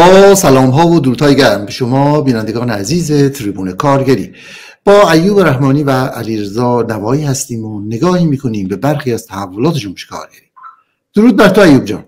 با سلام ها و درودهای گرم به شما بینندگان عزیز تریبون کارگری. با ایوب رحمانی و علیرضا نوایی هستیم و نگاهی میکنیم به برخی از تحولات جنبش کارگری. درود بر تو ایوب جان.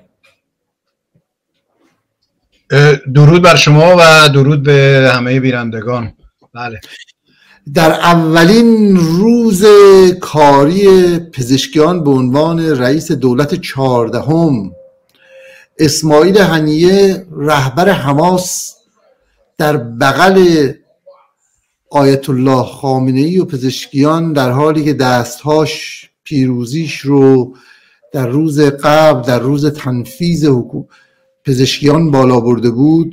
درود بر شما و درود به همه بینندگان. بله، در اولین روز کاری پزشکیان به عنوان رئیس دولت 14 اسماعیل هنیه رهبر حماس در بغل آیت الله خامنه‌ای و پزشکیان، در حالی که دستهاش پیروزیش رو در روز قبل، در روز تنفیذ پزشکیان بالا برده بود،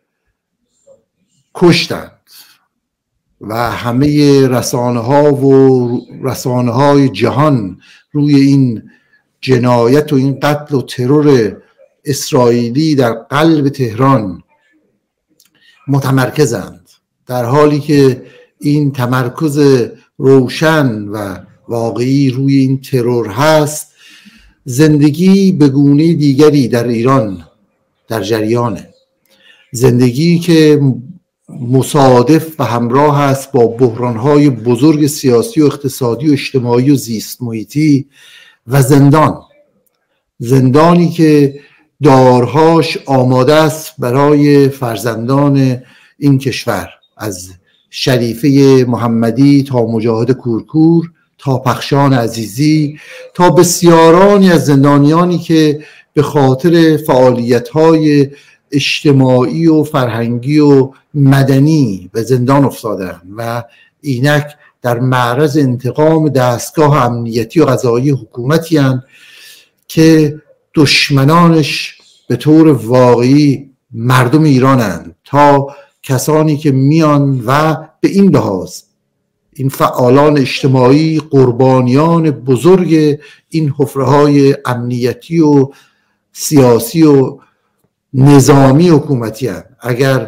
کشتند و همه رسانه های جهان روی این جنایت و این قتل و ترور اسرائیلی در قلب تهران متمرکزند، در حالی که این تمرکز روشن و واقعی روی این ترور هست. زندگی به گونه دیگری در ایران در جریانه، زندگی که مصادف و همراه است با بحران‌های بزرگ سیاسی و اقتصادی و اجتماعی و زیست محیطی و زندانی که دارهاش آماده است برای فرزندان این کشور، از شریفه محمدی تا مجاهد کورکور تا پخشان عزیزی تا بسیارانی از زندانیانی که به خاطر فعالیت‌های اجتماعی و فرهنگی و مدنی به زندان افتادند و اینک در معرض انتقام دستگاه امنیتی و قضایی حکومتی هستند که دشمنانش به طور واقعی مردم ایرانند، تا کسانی که میان و به این لحاظ این فعالان اجتماعی قربانیان بزرگ این حفره‌های امنیتی و سیاسی و نظامی حکومتی هستند. اگر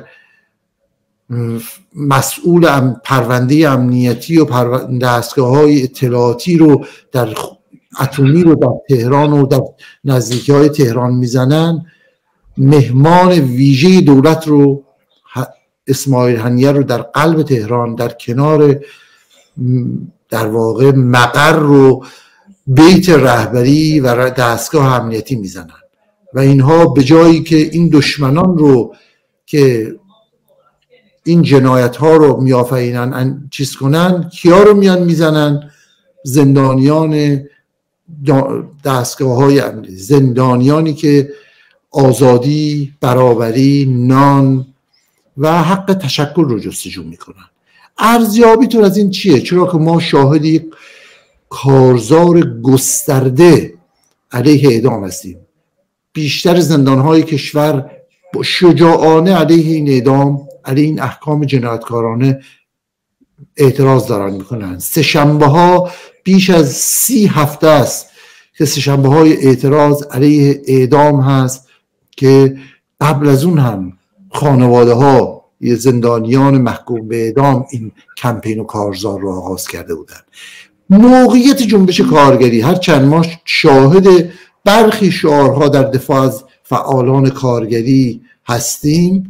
مسئول پرونده امنیتی و دستگاه‌های اطلاعاتی رو در اتمی رو در تهران و در نزدیکی‌های تهران میزنن، مهمان ویژه دولت رو، اسماعیل هنیه رو در قلب تهران در کنار در واقع مقر و بیت رهبری و دستگاه امنیتی میزنن و اینها به جایی که این دشمنان رو که این جنایت ها رو میآفرینن چیز کنن، کیا رو میان میزنن؟ زندانیان دستگاه های امنیتی، زندانیانی که آزادی، برابری، نان و حق تشکل رو جستجو میکنن. ارزیابیتون از این چیه؟ چرا که ما شاهد یک کارزار گسترده علیه اعدام هستیم. بیشتر زندانهای کشور شجاعانه علیه این اعدام، علیه این احکام جنایتکارانه اعتراض دارن میکنن. سه‌شنبه ها بیش از 30 هفته است که سه‌شنبه های اعتراض علیه اعدام هست که قبل از اون هم خانواده ها زندانیان محکوم به اعدام این کمپین و کارزار رو آغاز کرده بودن. موقعیت جنبش کارگری، هرچند ما شاهد برخی شعارها در دفاع از فعالان کارگری هستیم،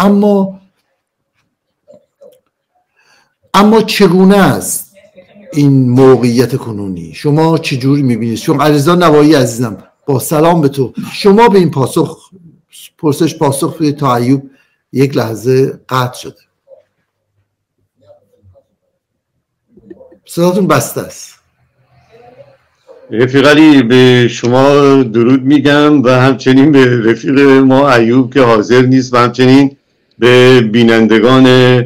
اما چگونه است این موقعیت کنونی؟ شما چجوری میبینید؟ چون علیرضا نوایی عزیزم، با سلام به تو، شما به این پرسش پاسخ بدید تا ایوب یک لحظه قطع شده. صداتون بسته است. رفیق علی، به شما درود میگم و همچنین به رفیق ما ایوب که حاضر نیست و همچنین به بینندگان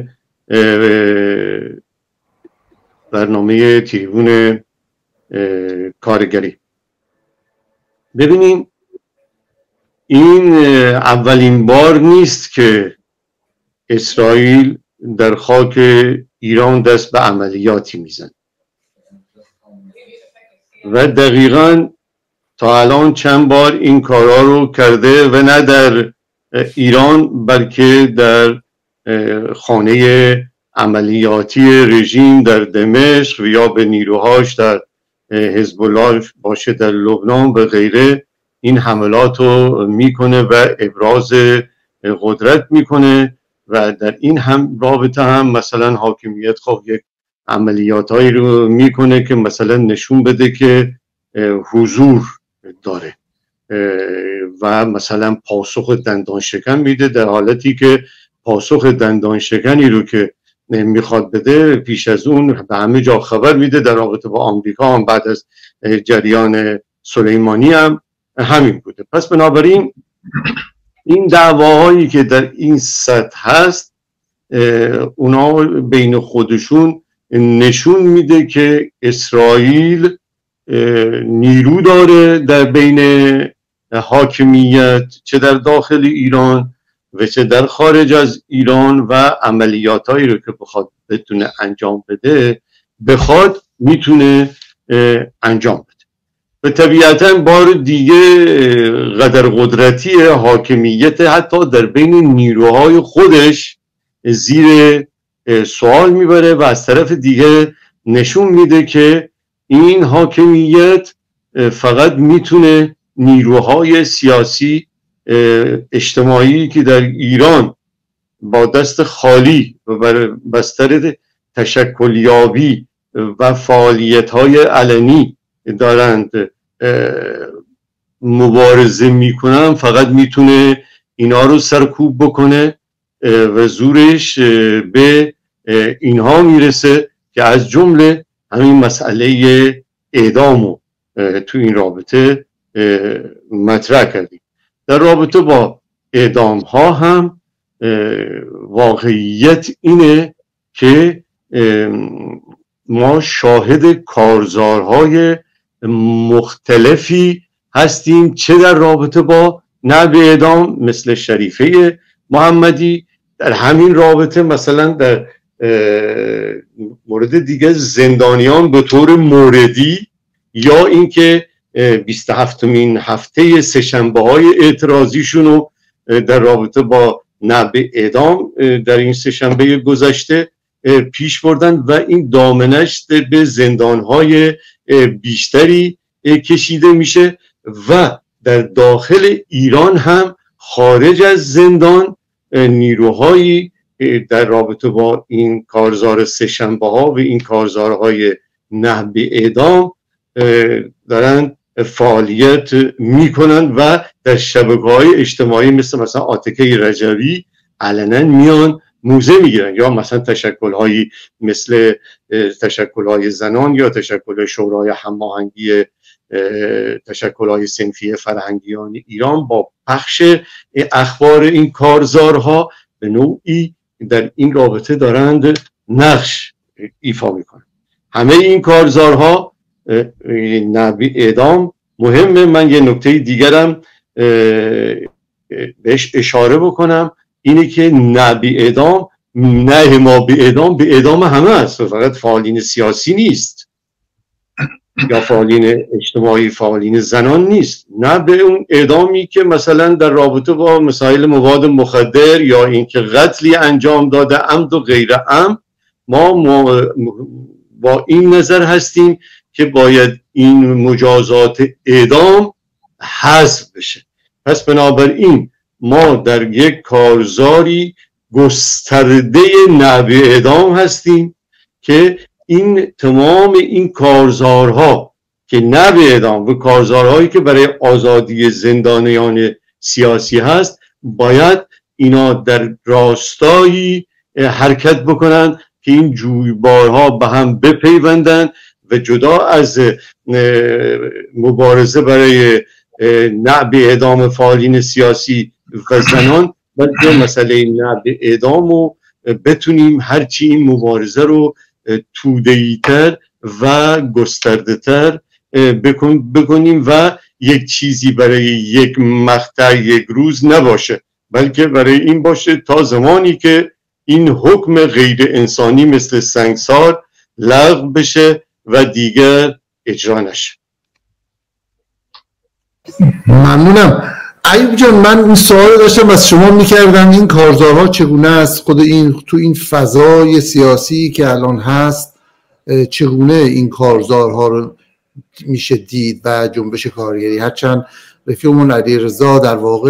برنامه تریبون کارگری. ببینیم، این اولین بار نیست که اسرائیل در خاک ایران دست به عملیاتی میزن و دقیقاً تا الان چند بار این کارها رو کرده و نه در ایران بلکه در خانه عملیاتی رژیم در دمشق و یا به نیروهاش در حزب الله باشه در لبنان و غیره این حملات رو میکنه و ابراز قدرت میکنه و در این هم رابطه هم مثلا حاکمیت خب یک عملیاتایی رو میکنه که مثلا نشون بده که حضور داره و مثلا پاسخ دندان شکن میده، در حالتی که پاسخ دندان شکنی رو که میخواد بده پیش از اون به همه جا خبر میده. در رابطه با آمریکا هم بعد از جریان سلیمانی هم همین بوده. پس بنابراین این دعواهایی که در این سطح هست اونا بین خودشون نشون میده که اسرائیل نیرو داره در بین حاکمیت، چه در داخل ایران و چه در خارج از ایران، و عملیاتایی رو که بخواد بتونه انجام بده میتونه انجام بده. و طبیعتا بار دیگه قدر قدرتی حاکمیت حتی در بین نیروهای خودش زیر سوال میبره و از طرف دیگه نشون میده که این حاکمیت فقط میتونه نیروهای سیاسی اجتماعی که در ایران با دست خالی و بر بستر تشکلیابی و فعالیت‌های علنی دارند مبارزه میکنن، فقط میتونه اینا رو سرکوب بکنه و زورش به اینها میرسه که از جمله همین مسئله اعدامو تو این رابطه مطرح کردیم. در رابطه با اعدام ها هم واقعیت اینه که ما شاهد کارزارهای مختلفی هستیم، چه در رابطه با نبع اعدام مثل شریفه محمدی، در همین رابطه مثلا در مورد دیگه زندانیان به طور موردی، یا اینکه 27مین هفته سه‌شنبه های اعتراضیشون رو در رابطه با نبع اعدام در این سه‌شنبه گذشته پیش بردن و این دامنش به زندانهای بیشتری کشیده میشه. و در داخل ایران هم خارج از زندان نیروهایی در رابطه با این کارزار سه‌شنبه ها و این کارزارهای نبع اعدام دارن فعالیت میکنن و در شبکه‌های اجتماعی مثلا عاتکه رجوی علنا میان موزه میگیرن، یا مثلا تشکل‌هایی مثل تشکل‌های زنان یا تشکل شورای هماهنگی تشکل‌های صنفی فرهنگیان ایران با پخش اخبار این کارزارها به نوعی در این رابطه دارند نقش ایفا میکنن. همه این کارزارها نبع اعدام مهمه. من یه نکته دیگرم بهش اشاره بکنم، اینه که نبع اعدام نه ما به اعدام همه است، فقط فعالین سیاسی نیست یا فعالین اجتماعی، فعالین زنان نیست، نه به اون اعدامی که مثلا در رابطه با مسائل مواد مخدر یا اینکه قتلی انجام داده عمد و غیر عمد. ما با این نظر هستیم که باید این مجازات اعدام حذف بشه. پس بنابراین ما در یک کارزاری گسترده نبع اعدام هستیم که این تمام این کارزارها که نبع اعدام و کارزارهایی که برای آزادی زندانیان سیاسی هست باید اینا در راستایی حرکت بکنن که این جویبارها به هم بپیوندن و جدا از مبارزه برای نبع اعدام فعالین سیاسی و زنان، بلکه مسئله نبع اعدام رو بتونیم هرچی این مبارزه رو توده‌ای‌تر و گسترده‌تر بکنیم و یک چیزی برای یک مقطع یک روز نباشه، بلکه برای این باشه تا زمانی که این حکم غیر انسانی مثل سنگسار لغو بشه و دیگر اجرا نشه. ممنونم. ایوب جان، من این سوال داشتم از شما میکردم، این کارزارها چگونه است خود این تو این فضای سیاسی که الان هست، چگونه این کارزارها رو میشه دید و جنبش کارگری؟ هرچند رفیقمون علیرضا در واقع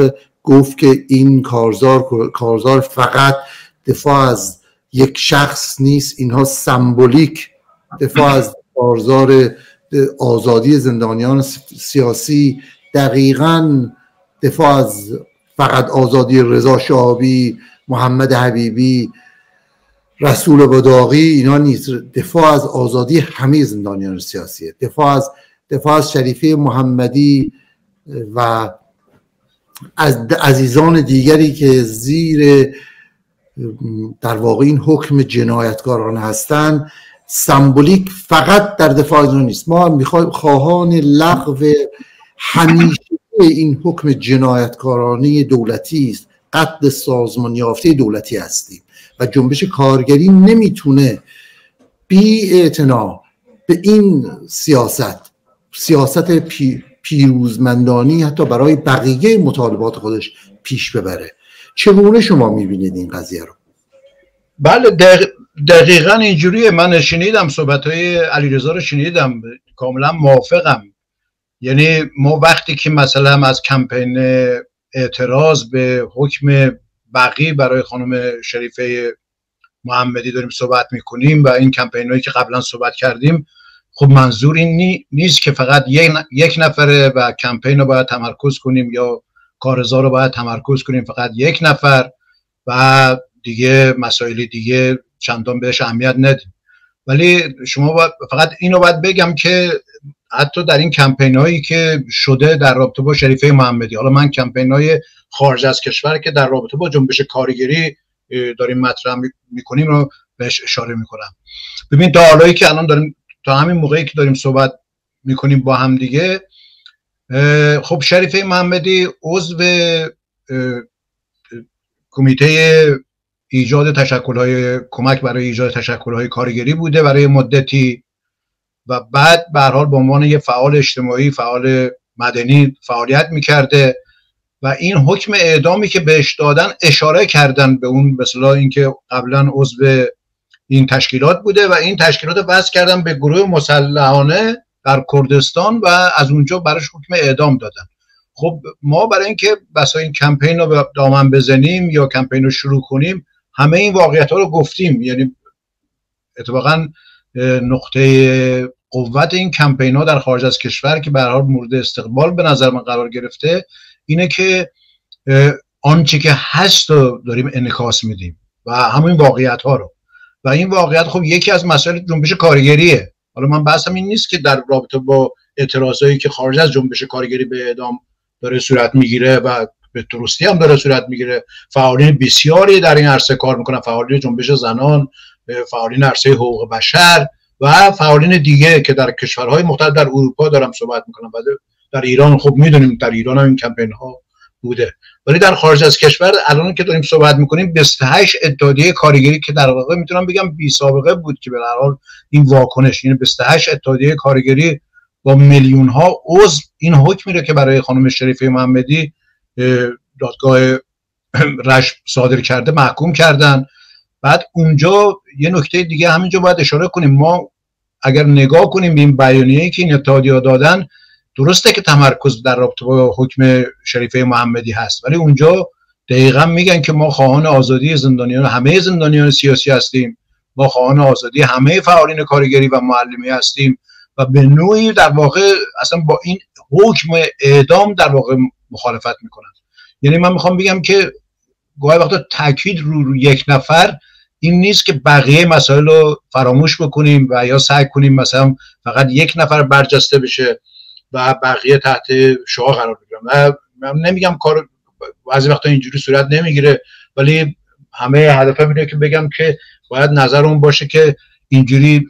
گفت که این کارزار فقط دفاع از یک شخص نیست، اینها سمبولیک دفاع از کارزار آزادی زندانیان سیاسی، دقیقاً دفاع از فقط آزادی رضا شعابی، محمد حبیبی، رسول بداغی اینا نیست، دفاع از آزادی همه زندانیان سیاسیه، دفاع از شریفه محمدی و از عزیزان دیگری که زیر در واقع این حکم جنایتکارانه هستن. سمبولیک فقط در دفاع از اون نیست، ما میخوایم خواهان لغو همیشه این حکم جنایتکارانه دولتی است، قتل سازمان یافته دولتی هستیم و جنبش کارگری نمیتونه بی اعتنا به این سیاست پیروزمندانی حتی برای بقیه مطالبات خودش پیش ببره. چگونه شما میبینید این قضیه رو؟ بله دقیقا اینجوریه. من شنیدم صحبت‌های علیرضا رو شنیدم، کاملا موافقم. یعنی ما وقتی که مثلا از کمپین اعتراض به حکم بقی برای خانم شریفه محمدی داریم صحبت میکنیم و این کمپین هایی که قبلا صحبت کردیم، خب منظور این نیست که فقط یک نفره و کمپین رو باید تمرکز کنیم یا کارزار رو باید تمرکز کنیم فقط یک نفر و دیگه مسائل دیگه چندان بهش اهمیت ندیم. ولی شما فقط اینو باید بگم که حتی در این کمپین هایی که شده در رابطه با شریفه محمدی، حالا من کمپین های خارج از کشور که در رابطه با جنبش کارگری داریم مطرح میکنیم رو بهش اشاره میکنم. ببین تا حالایی که الان داریم، تا همین موقعی که داریم صحبت میکنیم با هم دیگه، خب شریفه محمدی عضو کمیته ایجاد تشکل‌های کمک برای ایجاد تشکل‌های کارگری بوده برای مدتی و بعد به هر حال به عنوان یه فعال اجتماعی، فعال مدنی فعالیت میکرده و این حکم اعدامی که بهش دادن اشاره کردن به اون، به اصطلاح اینکه قبلا عضو این تشکیلات بوده و این تشکیلات وصل کردن به گروه مسلحانه در کردستان و از اونجا براش حکم اعدام دادن. خب ما برای اینکه بسا این کمپین رو دامن بزنیم یا کمپین رو شروع کنیم همه این واقعیت ها رو گفتیم. یعنی اتفاقا نقطه قوت این کمپین ها در خارج از کشور که به هر حال مورد استقبال به نظر من قرار گرفته اینه که آنچه که هست رو داریم انعکاس میدیم و همین واقعیت ها رو، و این واقعیت خب یکی از مسائل جنبش کارگریه. حالا من بحثم این نیست که در رابطه با اعتراضایی که خارج از جنبش کارگری به اعدام داره صورت میگیره و به درستی هم داره صورت میگیره، فعالین بسیاری در این عرصه کار میکنن، فعالین جنبش زنان، فعالین عرصه حقوق بشر و فعالین دیگه که در کشورهای مختلف در اروپا دارم صحبت میکنم و در ایران خب میدونیم در ایران هم این کمپین ها بوده. ولی در خارج از کشور الان که داریم صحبت میکنیم 28 اتحادیه کارگری که در واقع میتونم بگم بی سابقه بود که به هر حال این واکنش، یعنی 28 اتحادیه کارگری با میلیون ها عضو این حکمی رو که برای خانم شریفه محمدی دادگاه رشت صادر کرده محکوم کردن. بعد اونجا یه نکته دیگه همینجا باید اشاره کنیم، ما اگر نگاه کنیم به این بیانیه‌ای که این اتحادیه‌ها دادن، درسته که تمرکز در رابطه با حکم شریفه محمدی هست ولی اونجا دقیقا میگن که ما خواهان آزادی زندانیان، همه زندانیان سیاسی هستیم، ما خواهان آزادی همه فعالین کارگری و معلمی هستیم و به نوعی در واقع اصلا با این حکم اعدام در واقع مخالفت میکنن. یعنی من میخوام بگم که گاهی وقتا تاکید رو یک نفر این نیست که بقیه مسائل رو فراموش بکنیم و یا سعی کنیم مثلا فقط یک نفر برجسته بشه و بقیه تحت شعاع قرار بگیرن. من نمیگم کار بعضی وقتا اینجوری صورت نمیگیره، ولی همه هدفم اینه که بگم که باید نظرمون باشه که اینجوری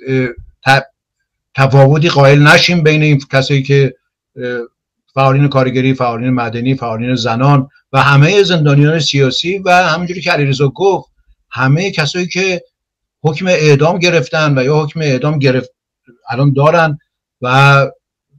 تفاوتی قائل نشیم بین این کسایی که فعالین کارگری، فعالین مدنی، فعالین زنان و همه زندانیان سیاسی و همونجوری که علیرضا گفت همه کسایی که حکم اعدام گرفتن و یا حکم اعدام الان دارن و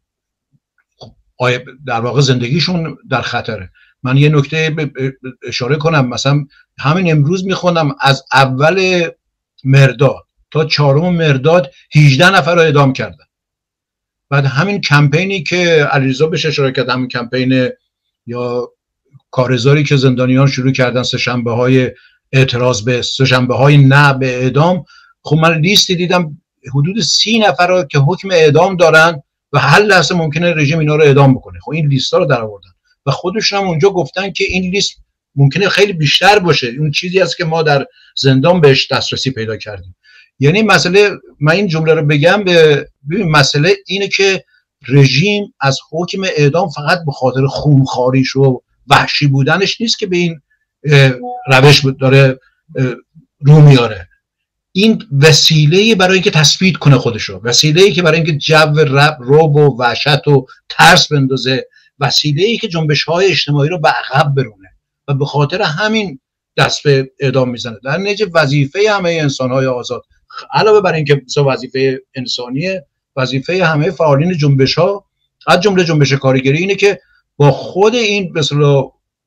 در واقع زندگیشون در خطره. من یه نکته اشاره کنم، مثلا همین امروز میخوندم از اول مرداد تا 4 مرداد 18 نفر رو اعدام کردن. بعد همین کمپینی که علیرضا بهش اشاره کرد، همین کمپین یا کارزاری که زندانیان شروع کردن سه‌شنبه های اعتراض به سه‌شنبه های نه به اعدام، خب من لیستی دیدم حدود 30 نفر رو که حکم اعدام دارن و هر لحظه ممکنه رژیم اینا رو اعدام بکنه. خب این لیستا رو در آوردن و خودشون هم اونجا گفتن که این لیست ممکنه خیلی بیشتر باشه، اون چیزی است که ما در زندان بهش دسترسی پیدا کردیم. یعنی مسئله، من این جمله رو بگم، ببین مسئله اینه که رژیم از حکم اعدام فقط به خاطر خونخواریش و وحشی بودنش نیست که به این روش داره رو میاره. این وسیله‌ای برای اینکه تثبیت کنه خودشو، وسیله‌ای که برای اینکه جو رعب و وحشت و ترس بندازه، وسیله‌ای که جنبش‌های اجتماعی رو به عقب برونه و به خاطر همین دست به اعدام میزنه. در نتیجه وظیفه همه انسان‌های آزاد، علاوه بر اینکه وظیفه انسانیه، وظیفه همه فعالین جنبش‌ها از جمله جنبش کارگری اینه که با خود این مثلا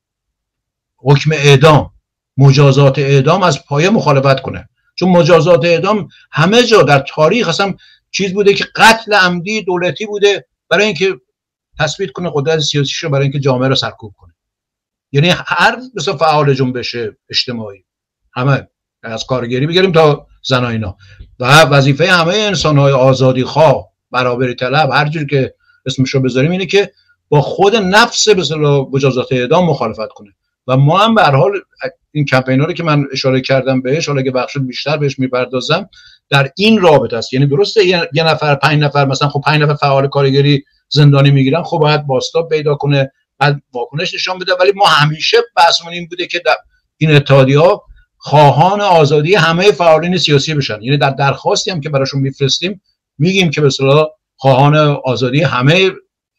حکم اعدام، مجازات اعدام از پایه مخالفت کنه. چون مجازات اعدام همه جا در تاریخ اصلا چیز بوده که قتل عمدی دولتی بوده برای اینکه تثبیت کنه قدرت سیاسیش رو، برای اینکه جامعه رو سرکوب کنه. یعنی هر مثلا فعال جنبش اجتماعی، همه از کارگری بگیریم تا زنا اینا، و وظیفه همه انسان‌های آزادی خواه، برابری طلب، هر جور که اسمش رو بذاریم، اینه که با خود نفس مثلا مجازات اعدام مخالفت کنه. و ما هم به هر حال این کمپینا رو که من اشاره کردم بهش، حالا که بخش بیشتر بهش میپردازم، در این رابطه است. یعنی درسته یه نفر 5 نفر مثلا، خب 5 نفر فعال کارگری زندانی میگیرن، خب باید بازتاب پیدا کنه، بعد واکنش نشان بده، ولی ما همیشه بحثمون این بوده که در این اتحادیه‌ها خواهان آزادی همه فعالین سیاسی بشن. یعنی در درخواستی هم که براشون میفرستیم میگیم که به اصطلاح خواهان آزادی همه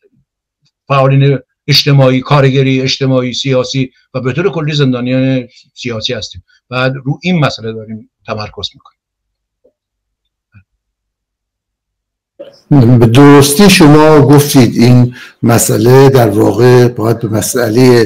فعالین اجتماعی، کارگری، اجتماعی، سیاسی و به طور کلی زندانیان سیاسی هستیم و رو این مسئله داریم تمرکز میکنیم. به درستی شما گفتید این مسئله در واقع باید به مسئله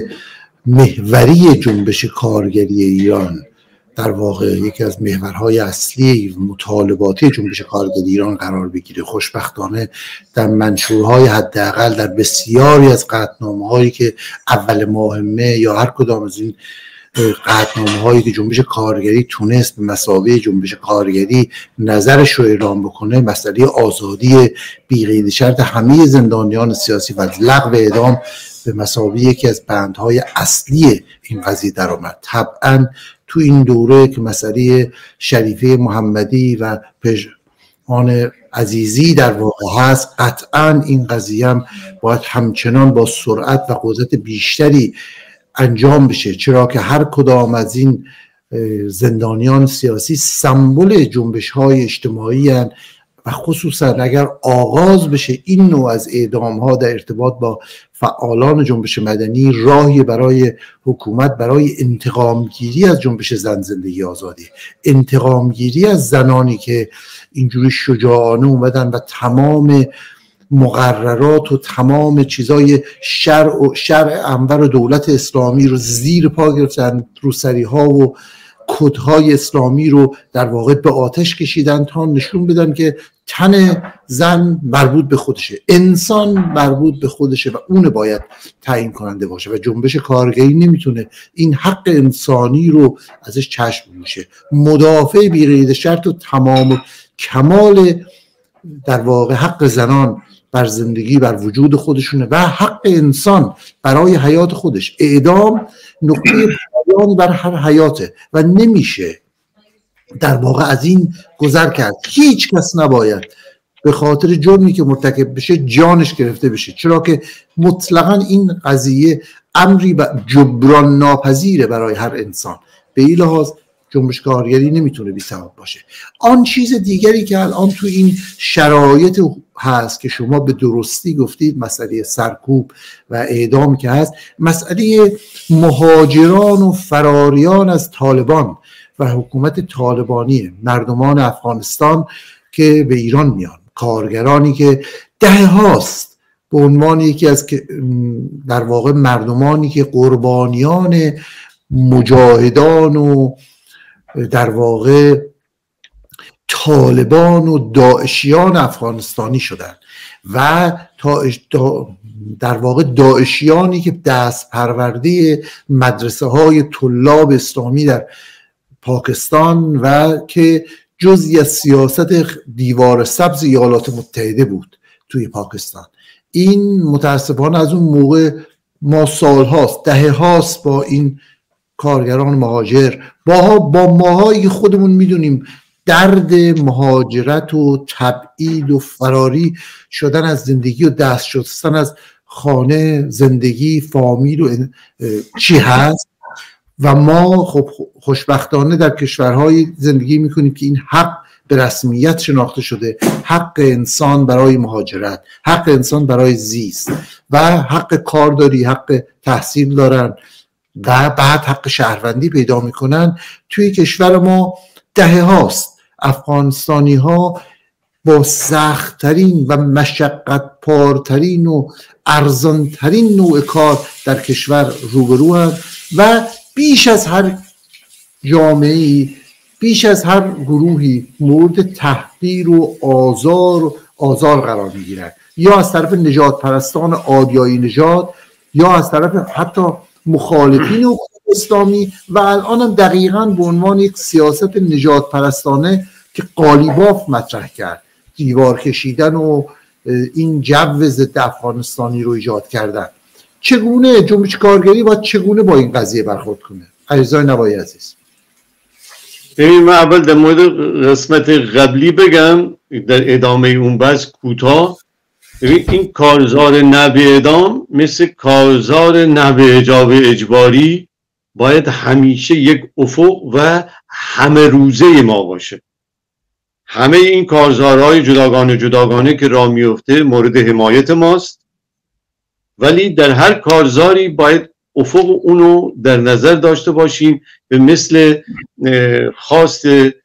محوری جنبش کارگری ایران، در واقع یکی از محورهای اصلی مطالباتی جنبش کارگری ایران قرار بگیره. خوشبختانه در منشورهای حداقل در بسیاری از قطعنامه‌هایی که اول ماه می یا هر کدام از این قطعنامه‌هایی که جنبش کارگری تونست به مثابه جنبش کارگری نظرش رو اعلام بکنه، مسئله آزادی بی‌قید شرط همه زندانیان سیاسی و لغو اعدام به مثابه یکی از بندهای اصلی این قضیه در آمد. طبعا تو این دوره که مسئله شریفه محمدی و پژمان عزیزی در واقع هست، قطعا این قضیه هم باید همچنان با سرعت و قدرت بیشتری انجام بشه، چرا که هر کدام از این زندانیان سیاسی سمبل جنبش های اجتماعی هستند و خصوصا اگر آغاز بشه این نوع از اعدام ها در ارتباط با فعالان جنبش مدنی، راهی برای حکومت برای انتقام گیری از جنبش زن زندگی آزادی، انتقام گیری از زنانی که اینجوری شجاعانه اومدن و تمام مقررات و تمام چیزای شرع انور و دولت اسلامی رو زیر پا گرفتن، روسری ها و کدهای اسلامی رو در واقع به آتش کشیدن تا نشون بدن که تن زن مربوط به خودشه، انسان مربوط به خودشه و اون باید تعیین کننده باشه و جنبش کارگری نمیتونه این حق انسانی رو ازش چشم بپوشه. مدافع بی‌قید شرط و تمام کمال در واقع حق زنان بر زندگی، بر وجود خودشونه و حق انسان برای حیات خودش. اعدام نقطه پایان بر هر حیاته و نمیشه در واقع از این گذر کرد. هیچ کس نباید به خاطر جرمی که مرتکب بشه جانش گرفته بشه، چرا که مطلقاً این قضیه امری جبران ناپذیره برای هر انسان. به این لحاظ جنبش کارگری نمیتونه بی سبب باشه. آن چیز دیگری که الان تو این شرایط هست که شما به درستی گفتید، مسئله سرکوب و اعدام که هست، مسئله مهاجران و فراریان از طالبان و حکومت طالبانی، مردمان افغانستان که به ایران میان، کارگرانی که دهه هاست به عنوان یکی از در واقع مردمانی که قربانیان مجاهدان و در واقع طالبان و داعشیان افغانستانی شدن و در واقع داعشیانی که دست پرورده مدرسه های طلاب اسلامی در پاکستان و که جزئی از سیاست دیوار سبز ایالات متحده بود توی پاکستان. این متاسفانه از اون موقع ما سالهاست، دهه هاست با این کارگران مهاجر با ماهایی خودمون میدونیم درد مهاجرت و تبعید و فراری شدن از زندگی و دست شستن از خانه، زندگی، فامیل و چی هست و ما خب خوشبختانه در کشورهای زندگی میکنیم که این حق به رسمیت شناخته شده، حق انسان برای مهاجرت، حق انسان برای زیست و حق کارداری، حق تحصیل دارن و بعد حق شهروندی پیدا میکنن. توی کشور ما دهه هاست افغانستانی ها با سخت‌ترین و مشقت پارترین و ارزانترین نوع کار در کشور روبرو هستند و بیش از هر جامعه‌ای، بیش از هر گروهی مورد تحقیر و آزار قرار میگیرند، یا از طرف نجات پرستان آریایی نژاد یا از طرف حتی مخالفین حقوق اسلامی و الان هم دقیقاً به عنوان یک سیاست نجات پرستانه که قالیباف مطرح کرد، دیوار کشیدن و این جو ضد افغانستانی رو ایجاد کردن. چگونه جنبش کارگری باید چگونه با این قضیه برخورد کنه؟ عزیزای نوایی عزیز، من اول در مورد قسمت قبلی بگم در ادامه اون بحث کوتاه. این کارزار نحوه اعدام مثل کارزار نحوه اجاب اجباری باید همیشه یک افق و همه روزه ما باشه. همه این کارزارهای جداگانه که راه میفته مورد حمایت ماست، ولی در هر کارزاری باید افق اونو در نظر داشته باشیم، به مثل خواست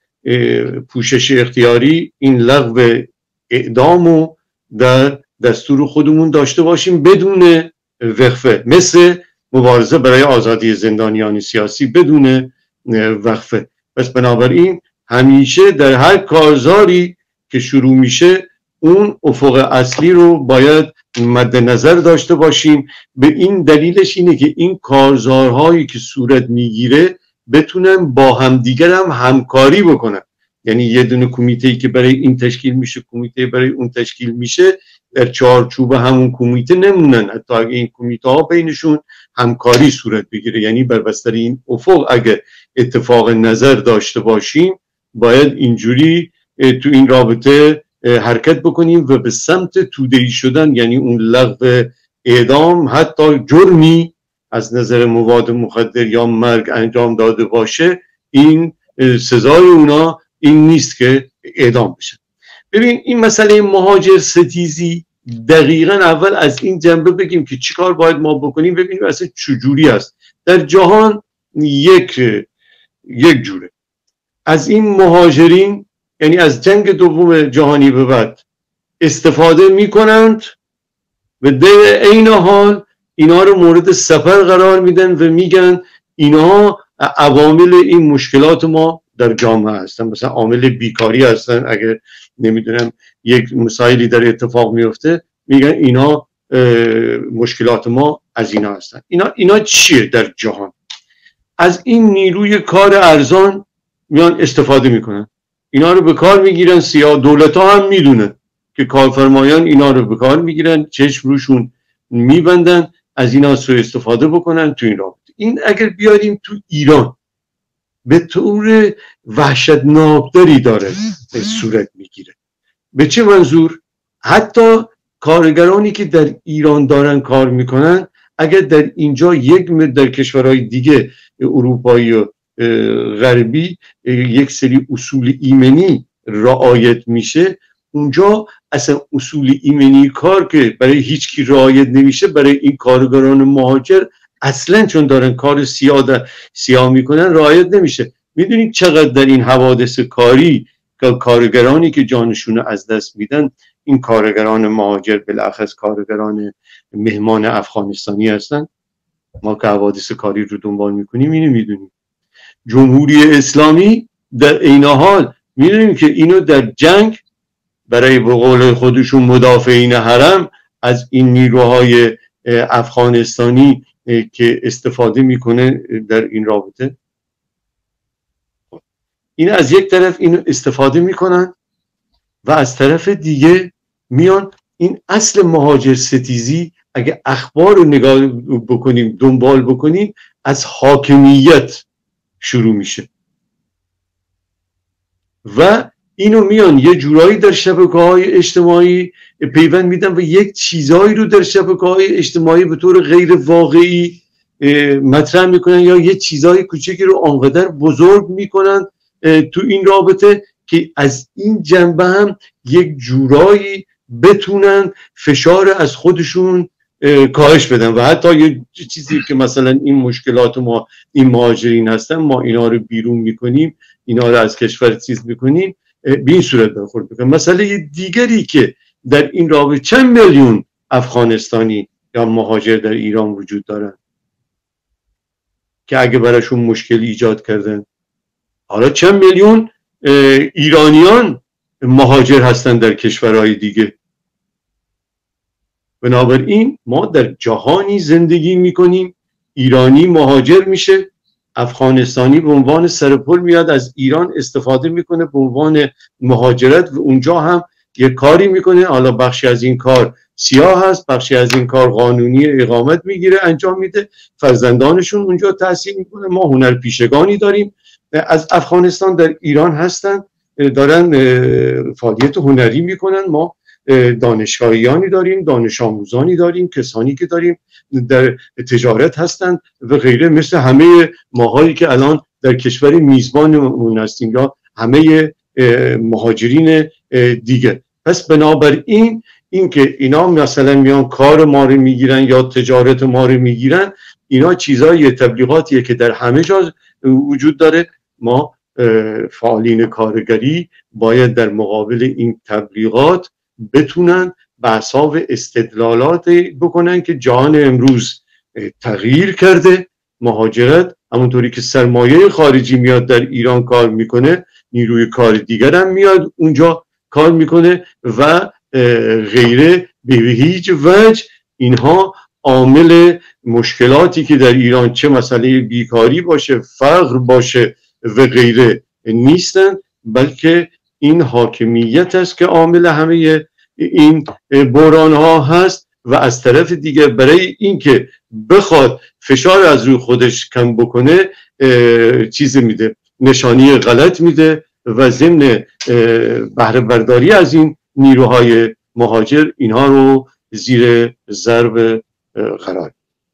پوشش اختیاری این لغو اعدامو در دستور خودمون داشته باشیم بدون وقفه، مثل مبارزه برای آزادی زندانیان سیاسی بدون وقفه. پس بنابراین همیشه در هر کارزاری که شروع میشه اون افق اصلی رو باید مد نظر داشته باشیم. به این دلیلش اینه که این کارزارهایی که صورت میگیره بتونن با همدیگر هم همکاری بکنن، یعنی یه دونه کمیته‌ای که برای این تشکیل میشه، کمیته برای اون تشکیل میشه، در چارچوب همون کمیته نمونن، حتی اگه این کمیته ها بینشون همکاری صورت بگیره. یعنی بر بستر این افق اگه اتفاق نظر داشته باشیم باید اینجوری تو این رابطه حرکت بکنیم و به سمت توده‌ای شدن، یعنی اون لغو اعدام حتی جرمی از نظر مواد مخدر یا مرگ انجام داده باشه، این سزای اونا این نیست که اعدام بشن. ببین این مسئله مهاجر ستیزی دقیقاً اول از این جنبه بگیم که چیکار باید ما بکنیم. ببینیم اصلا چجوری است در جهان. یک جوره از این مهاجرین، یعنی از جنگ دوم جهانی به بعد استفاده میکنند و در عین حال اینا رو مورد سفر قرار میدن و میگن اینا عوامل این مشکلات ما در جامعه هستن، مثلا عامل بیکاری هستن. اگر نمیدونم یک مسائلی در اتفاق میفته میگن اینا مشکلات ما از اینا هستن. اینا چیه در جهان؟ از این نیروی کار ارزان میان استفاده میکنن، اینا رو به کار میگیرن. سیاه دولت ها هم میدونن که کارفرمایان اینا رو به کار میگیرن، چشم روشون میبندن از اینا سوء استفاده بکنن تو این رابطه. این اگر بیاریم تو ایران به طور وحشتناکتری داره صورت میگیره. به چه منظور؟ حتی کارگرانی که در ایران دارن کار میکنن اگر در اینجا در کشورهای دیگه اروپایی و غربی یک سری اصول ایمنی رعایت میشه، اونجا اصلا اصول ایمنی کار که برای هیچ کی رعایت نمیشه، برای این کارگران مهاجر اصلا چون دارن کار سیاه میکنن رعایت نمیشه. میدونید چقدر در این حوادث کاری کارگرانی که جانشون از دست میدن این کارگران مهاجر بالاخص کارگران مهمان افغانستانی هستن؟ ما که حوادث کاری رو دنبال میکنیم اینو میدونیم. جمهوری اسلامی در این حال میدونیم که اینو در جنگ برای به قول خودشون مدافعین حرم از این نیروهای افغانستانی که استفاده میکنه در این رابطه. این از یک طرف اینو استفاده میکنن و از طرف دیگه میان این اصل مهاجر ستیزی اگه اخبار رو نگاه بکنیم دنبال بکنیم از حاکمیت شروع میشه و اینو میان یه جورایی در شبکه‌های اجتماعی پیوند میدن و یک چیزایی رو در شبکه‌های اجتماعی به طور غیر واقعی مطرح میکنن یا یه چیزای کوچکی رو آنقدر بزرگ میکنن تو این رابطه که از این جنبه هم یک جورایی بتونن فشار از خودشون کاهش بدن و حتی یه چیزی که مثلا این مشکلات ما این مهاجرین هستن ما اینا رو بیرون میکنیم اینا رو از کشور چیز میکنیم به این صورت برخورد بکنیم. مسئله دیگری که در این رابطه چند میلیون افغانستانی یا مهاجر در ایران وجود دارن که اگه براشون مشکل ایجاد کردن، حالا چند میلیون ایرانیان مهاجر هستن در کشورهای دیگه. بنابراین ما در جهانی زندگی میکنیم، ایرانی مهاجر میشه، افغانستانی به عنوان سرپل میاد از ایران استفاده میکنه به عنوان مهاجرت و اونجا هم یه کاری میکنه، حالا بخشی از این کار سیاه هست، بخشی از این کار قانونی اقامت میگیره انجام میده، فرزندانشون اونجا تحصیل میکنه. ما هنرپیشگانی داریم از افغانستان در ایران هستن دارن فعالیت هنری میکنن، ما دانشگاهیانی داریم، دانش آموزانی داریم، کسانی که داریم در تجارت هستند و غیره، مثل همه ماهایی که الان در کشور میزبانمون هستیم یا همه مهاجرین دیگه. پس بنابراین این که اینا مثلا میان کار ما رو میگیرن یا تجارت ما رو میگیرن، اینا چیزای تبلیغاتیه که در همه جا وجود داره. ما فعالین کارگری باید در مقابل این تبلیغات بتونن به حساب استدلالات بکنن که جهان امروز تغییر کرده، مهاجرت همونطوری که سرمایه خارجی میاد در ایران کار میکنه، نیروی کار دیگر هم میاد اونجا کار میکنه و غیره. به هیچ وجه اینها عامل مشکلاتی که در ایران چه مسئله بیکاری باشه، فقر باشه و غیره نیستن، بلکه این حاکمیت است که عامل همه این بحران ها هست و از طرف دیگه برای اینکه بخواد فشار از روی خودش کم بکنه چیز میده، نشانی غلط میده و ضمن بهره برداری از این نیروهای مهاجر اینها رو زیر ضرب قرار.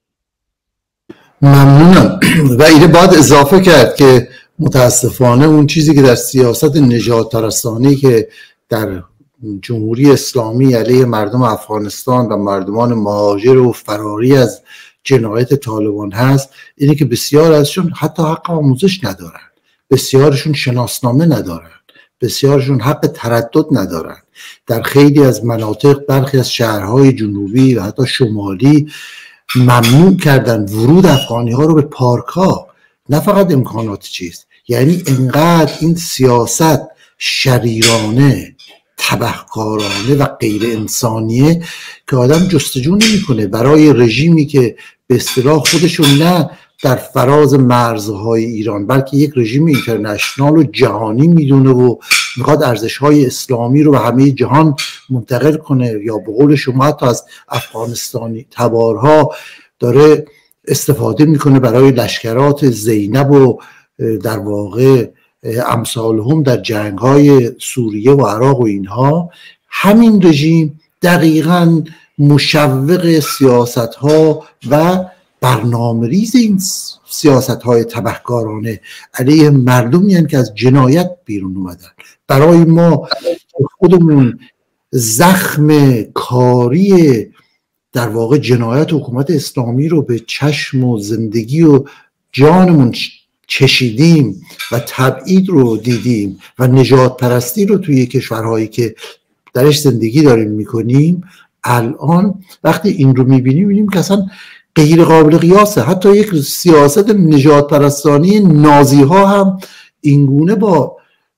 ممنونم. و اینه باید اضافه کرد که متاسفانه اون چیزی که در سیاست نژاد پرستانه‌ای که در جمهوری اسلامی علیه مردم افغانستان و مردمان مهاجر و فراری از جنایت طالبان هست اینه که بسیار ازشون حتی حق آموزش ندارن، بسیارشون شناسنامه ندارن، بسیارشون حق تردد ندارن. در خیلی از مناطق برخی از شهرهای جنوبی و حتی شمالی ممنوع کردن ورود افغانی ها رو به پارک ها، نه فقط امکانات چیست. یعنی انقدر این سیاست شریرانه، تبهکارانه و غیر انسانیه که آدم جستجو نمیکنه برای رژیمی که به اصطلاح خودشون نه در فراز مرزهای ایران بلکه یک رژیم اینترنشنال و جهانی میدونه و میخواد ارزش‌های اسلامی رو به همه جهان منتقل کنه، یا به قول شما حتی از افغانستانی تبارها داره استفاده میکنه برای لشکرات زینب و در واقع امثالهم در جنگ‌های سوریه و عراق و اینها. همین رژیم دقیقاً مشوق سیاست‌ها و برنامه‌ریز این سیاست‌های تبهکارانه علیه مردمی هستند که از جنایت بیرون اومدن. برای ما خودمون زخم کاری در واقع جنایت حکومت اسلامی رو به چشم و زندگی و جانمون چشیدیم و تبعید رو دیدیم و نژاد پرستی رو توی کشورهایی که درش زندگی داریم میکنیم. الان وقتی این رو میبینیم میبینیم که اصلا غیر قابل قیاسه. حتی یک سیاست نژاد پرستانی نازی ها هم اینگونه با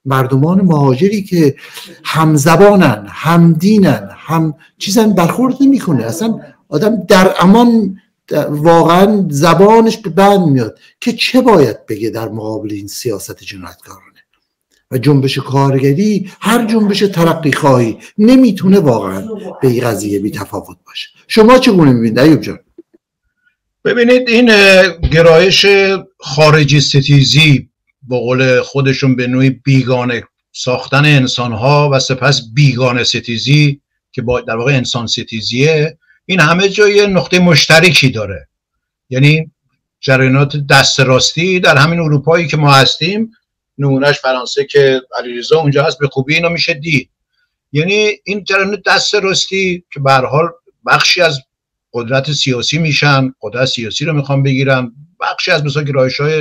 مردمان مهاجری که همزبانن، همدینن، هم چیزن برخورد نمیکنه. اصلا آدم در امان واقعا زبانش به بند میاد که چه باید بگه در مقابل این سیاست جنایتکارانه. و جنبش کارگری، هر جنبش ترقی خواهی نمیتونه واقعا به این قضیه بی تفاوت باشه. شما چگونه میبینید ایوب جان؟ ببینید این گرایش خارجی ستیزی با قول خودشون به نوعی بیگانه ساختن انسانها و سپس بیگانه ستیزی که در واقع انسان ستیزیه، این همه جای نقطه مشترکی داره. یعنی جریانات دست راستی در همین اروپایی که ما هستیم، نمونهش فرانسه که علیرضا اونجا هست، به خوبی اینا میشه دید. یعنی این جریانات دست راستی که به هر حال بخشی از قدرت سیاسی میشن، قدرت سیاسی رو میخوان بگیرن، بخشی از مثلا گرایش‌های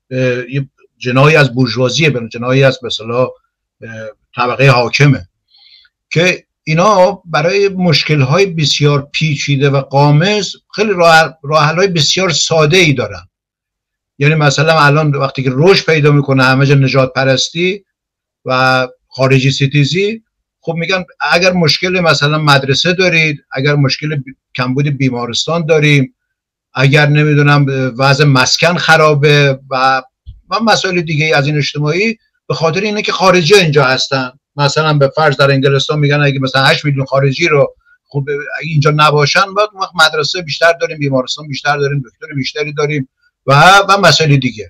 جنایی از بورژوازیه، جنایی از مثلا طبقه حاکمه، که اینا برای مشکل‌های بسیار پیچیده و غامض خیلی راه حل‌های بسیار ساده‌ای دارن. یعنی مثلا الان وقتی که رشد پیدا میکنه همه جا نژاد پرستی و خارجی ستیزی، خب میگن اگر مشکل مثلا مدرسه دارید، اگر مشکل کمبود بیمارستان داریم، اگر نمیدونم وضع مسکن خرابه و مسائل دیگه از این اجتماعی، به خاطر اینه که خارجی اینجا هستن. مثلا به فرض در انگلستان میگن اگه مثلا 8 میلیون خارجی رو خب اینجا نباشن، بعد مدرسه بیشتر داریم، بیمارستان بیشتر داریم، دکتر بیشتری داریم و مسائل دیگه.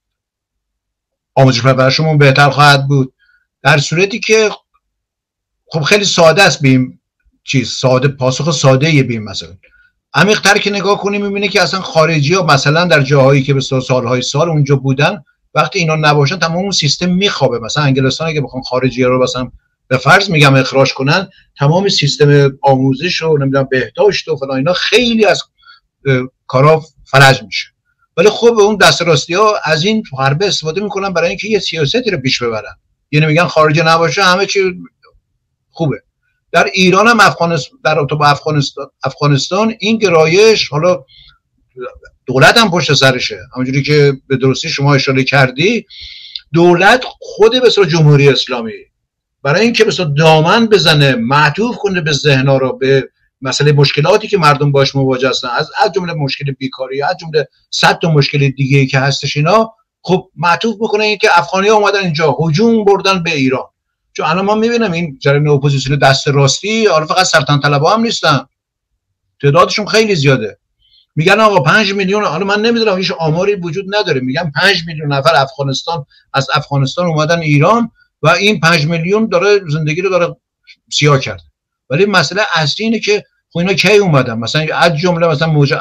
آموزش پرورشمون بهتر خواهد بود. در صورتی که خب خیلی ساده است بیم ساده، پاسخ ساده یه بیم. مثلا عمیق‌تر که نگاه کنیم می‌بینه که اصلا خارجی‌ها مثلا در جاهایی که به سالهای سال اونجا بودن، وقتی اینا نباشن تمام اون سیستم میخوابه. مثلا انگلستان اگه بخوام خارجی‌ها رو مثلا به فرض میگم اخراج کنن، تمام سیستم آموزش و نمیدونم بهداشت و فلان اینا خیلی از کارا فرج میشه. ولی خب اون دست راستی‌ها از این حربه استفاده میکنن برای اینکه یه سیاستی رو پیش ببرن. یعنی میگن خارجی نباشه همه چی خوبه. در ایران هم در افغانستان این گرایش، حالا دولت هم پشت سرشه، همونجوری که به درستی شما اشاره کردی، دولت خود به اصطلاح جمهوری اسلامی برای اینکه به اصطلاح دامن بزنه، معطوف کنه به ذهن‌ها رو به مسئله مشکلاتی که مردم باش مواجه هستن، از جمله مشکل بیکاری، از جمله 100 تا مشکل دیگه که هستش، اینا خب معطوف میکنه این که افغانی‌ها اومدن اینجا هجوم بردن به ایران. چون الان ما میبینیم این جریان اپوزیسیون دست راستی حالا فقط سرطان طلبا هم نیستن، تعدادشون خیلی زیاده. میگن آقا 5 میلیون، حالا من نمیدونم هیچ آماری وجود نداره، میگن 5 میلیون نفر از افغانستان اومدن ایران و این 5 میلیون داره زندگی رو داره سیاه کرده. ولی مسئله اصلی اینه که خب اینا کی اومدن؟ مثلا از جمله مثلا موج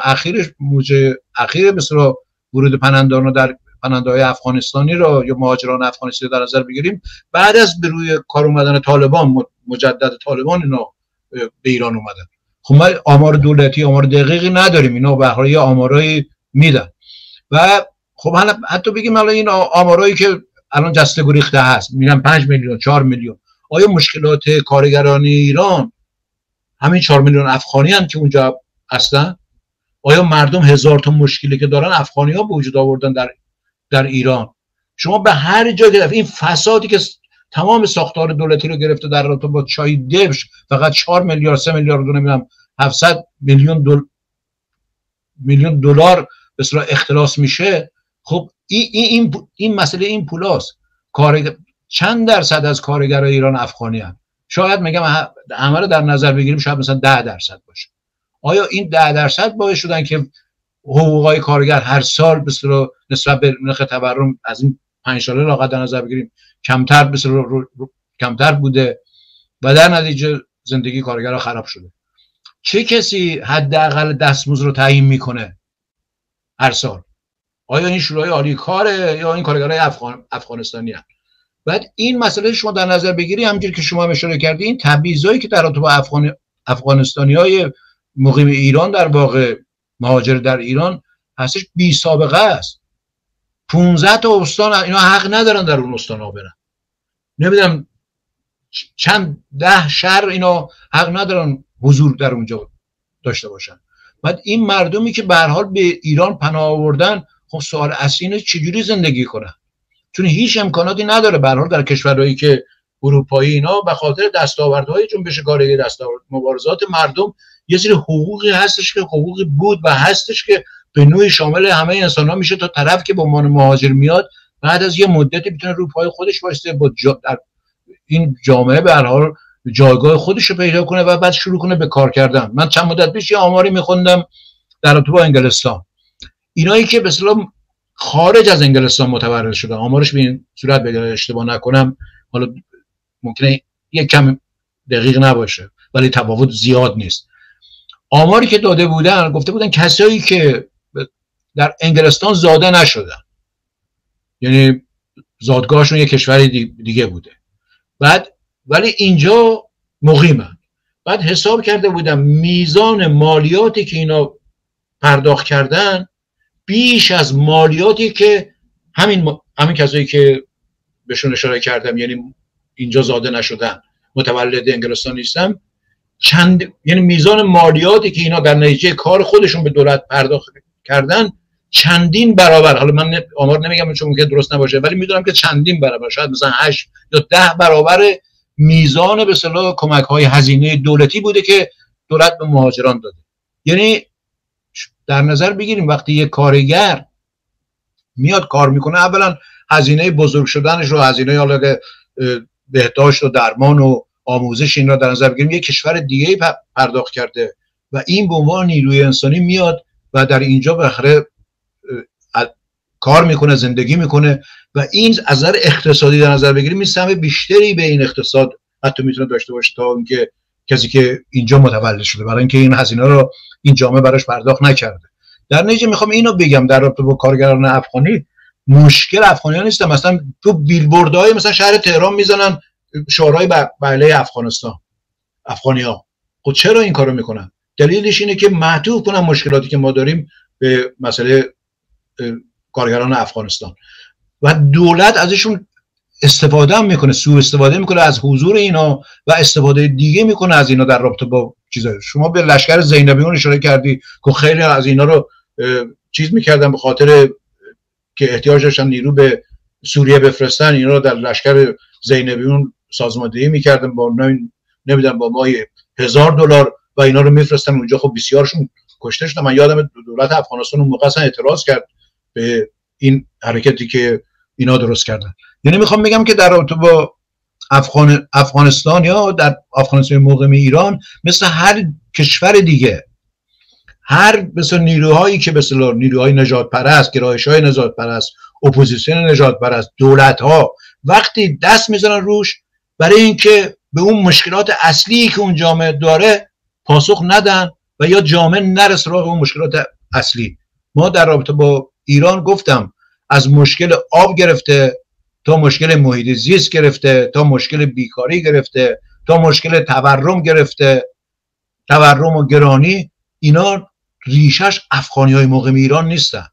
اخیر مثلا ورود پناهنده‌های افغانستانی رو یا مهاجران افغانستانی در نظر بگیریم، بعد از به روی کار اومدن طالبان، مجدد طالبان، اینا به ایران اومدن. خب ما آمار دولتی، آمار دقیقی نداریم، اینا به هر حال آمارایی میدن و خب حتی بگیم الان این آمارایی که الان جسته گریخته هست، میگن 5 میلیون 4 میلیون، آیا مشکلات کارگران ایران همین 4 میلیون افغانی هستند که اونجا هستن؟ آیا مردم 1000 تا مشکلی که دارن افغانی‌ها به وجود آوردن در ایران؟ شما به هر جا که این فسادی که تمام ساختار دولتی رو گرفته در رابطه با چای دبش، فقط 4 میلیارد 3 میلیارد نمیدونم 700 میلیون دلار به اصطلاح اختلاس میشه. خب این مسئله این پولاست. چند درصد از کارگرای ایران افغانی هستند؟ شاید میگم همه رو در نظر بگیریم شاید مثلا 10% باشه. آیا این 10% باعث شدن که حقوقای کارگر هر سال به اصطلاح نسبت به نرخ تورم از این 5 ساله لااقل در نظر بگیریم کمتر به اصطلاح کمتر بوده و در نتیجه زندگی کارگرها خراب شده؟ چه کسی حداقل دستمزد رو تعیین میکنه هر سال؟ آیا این شورای عالی کاره یا این کارگرای افغانستانی هستند؟ بعد این مسئله شما در نظر بگیری، همونجوری که شما اشاره کردین، این تبعیضایی که در رابطه با افغانستانی‌های مقیم ایران در واقع مهاجر در ایران هستش بی سابقه است. 15 تا استان اینا حق ندارن در اون استان‌ها برن. نمیدونم چند 10 شهر اینا حق ندارن حضور در اونجا داشته باشن. بعد این مردمی که به هر حال به ایران پناه آوردن، خب سوال اصلی اینه چجوری زندگی کنن؟ چون هیچ امکاناتی نداره. به هر حال در کشورهایی که اروپایی اینا به خاطر دستاوردهای جنبش کارگری، مبارزات مردم، یه سری حقوقی هستش که حقوقی بود و هستش که به نوعی شامل همه انسان‌ها میشه. تا طرف که به عنوان مهاجر میاد بعد از یه مدتی میتونه رو پای خودش وایسته، با در این جامعه به هر حال جایگاه خودش رو پیدا کنه و بعد شروع کنه به کار کردن. من چند مدت پیش یه آماری میخوندم در رابطه با انگلستان، اینایی که به اصطلاح خارج از انگلستان متولد شدن، آمارش به این صورت بگم اشتباه نکنم، حالا ممکنه یک کم دقیق نباشه ولی تفاوت زیاد نیست، آماری که داده بودن گفته بودن کسایی که در انگلستان زاده نشدن، یعنی زادگاهشون یک کشور دیگه بوده، بعد ولی اینجا مقیمن، بعد حساب کرده بودم میزان مالیاتی که اینا پرداخت کردن بیش از مالیاتی که همین کسایی که بهشون اشاره کردم، یعنی اینجا زاده نشدن، متولد انگلستان نیستن، یعنی میزان مالیاتی که اینا در نتیجه کار خودشون به دولت پرداخت کردن چندین برابر، حالا من آمار نمیگم چون ممکنه درست نباشه ولی میدونم که چندین برابر، شاید مثلا 8 یا 10 برابر میزان به اصطلاح کمک‌های هزینه دولتی بوده که دولت به مهاجران داده. یعنی در نظر بگیریم وقتی یک کارگر میاد کار میکنه، اولا هزینه بزرگ شدنش رو، هزینه حالا بهداشت و درمان و آموزش این را در نظر بگیریم، یک کشور دیگه پرداخت کرده و این به عنوان نیروی انسانی میاد و در اینجا بالاخره کار میکنه، زندگی میکنه و این از نظر اقتصادی در نظر بگیریم این سهم بیشتری به این اقتصاد حتی میتونه داشته باشه تا اینکه کسی که اینجا متولد شده، برای اینکه این هزینه رو این جامعه براش پرداخت نکرده. در نتیجه میخوام اینو بگم در رابطه با کارگران افغانی، مشکل افغانی‌ها نیست، مثلا تو بیلبوردهای مثلا شهر تهران میزنن شعارهای بله افغانستان، افغانی‌ها. خب چرا این کارو میکنن؟ دلیلش اینه که معطوف کنن مشکلاتی که ما داریم به مسئله کارگران افغانستان و دولت ازشون استفاده هم میکنه، سوء استفاده میکنه از حضور اینا و استفاده دیگه میکنه از اینا در رابطه با چیزا. شما به لشکر زینبیون اشاره کردی که خیلی از اینا رو چیز میکردن به خاطر که احتیاج داشتن نیرو به سوریه بفرستن، اینا رو در لشکر زینبیون سازماندهی میکردن با نمیدونم با مای $1000 و اینا رو میفرستن اونجا. خب بسیارشون کشته شدن. من یادم دولت افغانستان اون موقع اصلا اعتراض کرد به این حرکتی که اینا درست کردن. یعنی میخوام بگم که در رابطه با افغانستان یا در افغانستان موقع ایران مثل هر کشور دیگه، هر مثل نیروهایی که مثل نیروهای نجات پرست، گرایش‌های نجات پرست، اپوزیسیون نجات پرست، دولت‌ها وقتی دست میزنن روش برای اینکه به اون مشکلات اصلی که اون جامعه داره پاسخ ندن و یا جامعه نره سراغ اون مشکلات اصلی. ما در رابطه با ایران گفتم از مشکل آب گرفته تا مشکل محیط زیست گرفته تا مشکل بیکاری گرفته تا مشکل تورم گرفته، تورم و گرانی، اینا ریشش افغانی‌های مقیم ایران نیستن،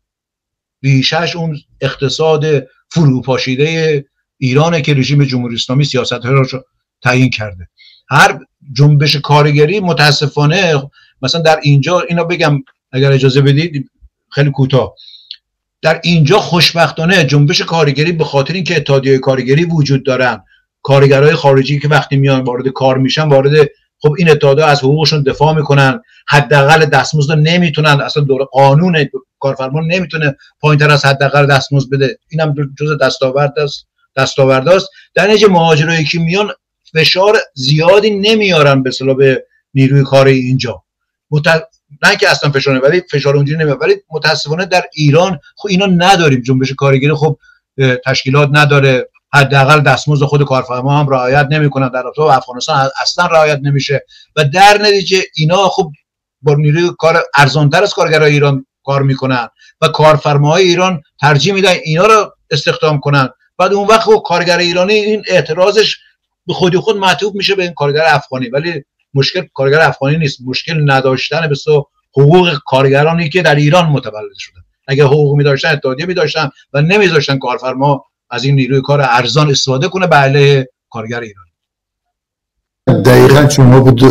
ریشش اون اقتصاد فروپاشیده ایرانه که رژیم جمهوری اسلامی سیاست‌ها رو تعیین کرده. هر جنبش کارگری متاسفانه مثلا در اینجا، اینا بگم اگر اجازه بدید خیلی کوتاه، در اینجا خوشبختانه جنبش کارگری به خاطر اینکه اتحادیه کارگری وجود دارن، کارگرای خارجی که وقتی میان وارد کار میشن، وارد خب این اتحادیه از حقوقشون دفاع میکنن، حداقل دستمزد نمیتونن، اصلا دور قانون کارفرما نمیتونه پایینتر از حداقل دستمزد بده، اینم جزء دستاورد است. در نتیجه مهاجرایی که میان فشار زیادی نمیارن به اصطلاح به نیروی کار اینجا، نه که اصلا فشار نه، ولی فشار اونجوری نمیاد. ولی متاسفانه در ایران خب اینا نداریم، جنبش کارگری خب تشکیلات نداره، حداقل دستمزد خود کارفرما هم رعایت نمیکنن، در رابطه با افغانستان اصلا رعایت نمیشه و در نتیجه اینا خب با نیروی کار ارزانتر از کارگرای ایران کار میکنن و کارفرماهای ایران ترجیح میدن اینا رو استخدام کنن. بعد اون وقت خب کارگر ایرانی این اعتراضش به خود معطوف میشه به این کارگر افغانی، ولی مشکل کارگر افغانی نیست، مشکل نداشتن به حقوق کارگرانی که در ایران متولد شدن. اگه حقوق می‌داشتن اتحادیه می‌داشتن و نمی‌ذاشتن کارفرما از این نیروی کار ارزان استفاده کنه به علیه کارگر ایرانی. دقیقاً شما به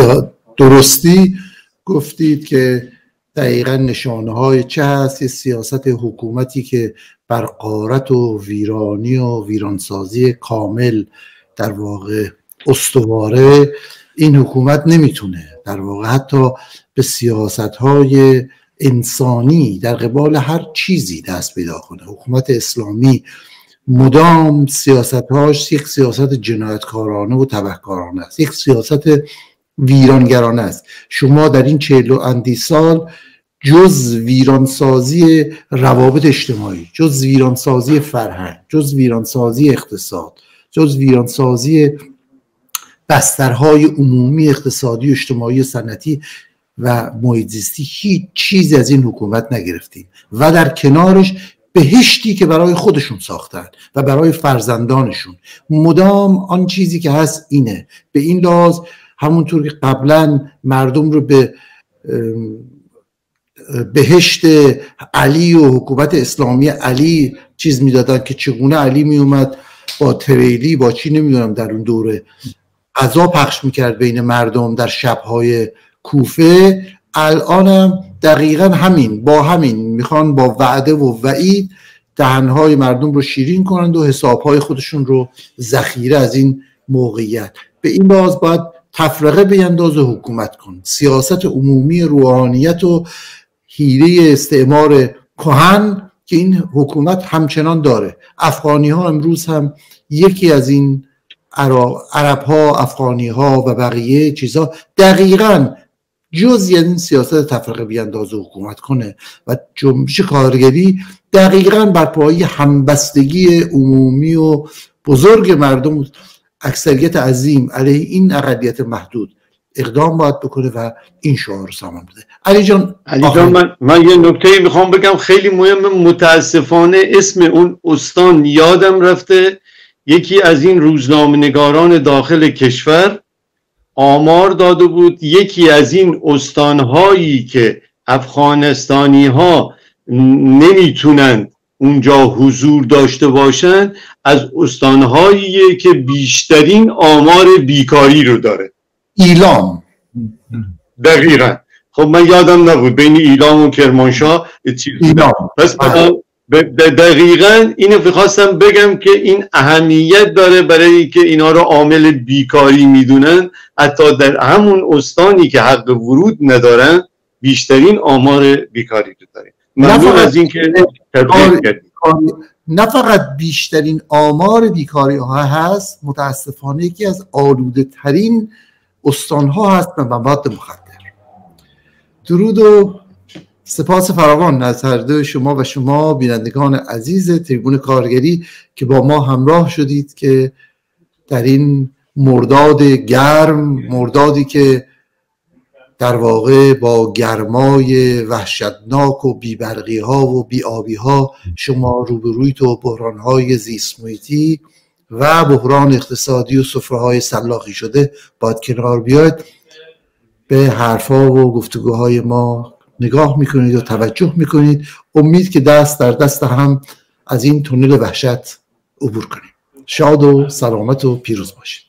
درستی گفتید که دقیقاً نشانه‌های چه هست؟ سیاست حکومتی که بر غارت و ویرانی و ویرانسازی کامل در واقع استواره، این حکومت نمیتونه در واقع حتی به سیاست‌های انسانی در قبال هر چیزی دست پیدا کنه. حکومت اسلامی مدام سیاست‌هاش یک سیاست جنایتکارانه و تبهکارانه است، یک سیاست ویرانگرانه است. شما در این 40 و اندی سال جز ویرانسازی روابط اجتماعی، جز ویرانسازی فرهنگ، جز ویرانسازی اقتصاد، جز ویرانسازی بسترهای عمومی اقتصادی و اجتماعی صنعتی و محیط زیستی هیچ چیزی از این حکومت نگرفتیم و در کنارش بهشتی که برای خودشون ساختن و برای فرزندانشون. مدام آن چیزی که هست اینه. به این لحاظ همونطور که قبلا مردم رو به بهشت علی و حکومت اسلامی علی چیز میدادن که چگونه علی میومد با تریلی با چی نمیدونم در اون دوره غذا پخش میکرد بین مردم در شبهای کوفه، الانم دقیقا همین با همین میخوان با وعده و وعید دهنهای مردم رو شیرین کنند و حسابهای خودشون رو ذخیره از این موقعیت. به این باز باید تفرقه بینداز و حکومت کن. سیاست عمومی روحانیت و حیله استعمار کهن که این حکومت همچنان داره. افغانی ها امروز هم یکی از این عرب ها، افغانی ها و بقیه چیزها دقیقاً جزئی از این سیاست تفرقه بینداز و حکومت کنه و جنبش کارگری دقیقاً بر پایه همبستگی عمومی و بزرگ مردم، اکثریت عظیم علیه این اقلیت محدود اقدام باید بکنه و این شعار سامان بده. علی جان من یه نکته میخوام بگم خیلی مهمه. متاسفانه اسم اون استان یادم رفته. یکی از این روزنامه‌نگاران داخل کشور آمار داده بود یکی از این استانهایی که افغانستانی ها نمیتونند اونجا حضور داشته باشند از استانهایی که بیشترین آمار بیکاری رو داره. ایلام. دقیقا. خب من یادم نبود بین ایلام و کرمانشاه ایلام. پس دقیقا اینو خواستم بگم که این اهمیت داره برای که اینا رو عامل بیکاری میدونن. حتی در همون استانی که حق ورود ندارن بیشترین آمار بیکاری رو داره. ممنون از این که تبریک کردید. نه فقط بیشترین آمار بیکاری ها هست، متاسفانه یکی از آلوده ترین استان ها هست به مواد مخدر. درود و سپاس فراوان از هر دو شما و شما بینندگان عزیز تریبون کارگری که با ما همراه شدید که در این مرداد گرم، مردادی که در واقع با گرمای وحشتناک و بیبرقی ها و بیابی ها شما روبرویت و بحران های زیست محیطی و بحران اقتصادی و سفره های سلاخی شده باید کنار بیاید، به حرفا و گفتگوهای ما نگاه میکنید و توجه میکنید. امید که دست در دست هم از این تونل وحشت عبور کنید. شاد و سلامت و پیروز باشید.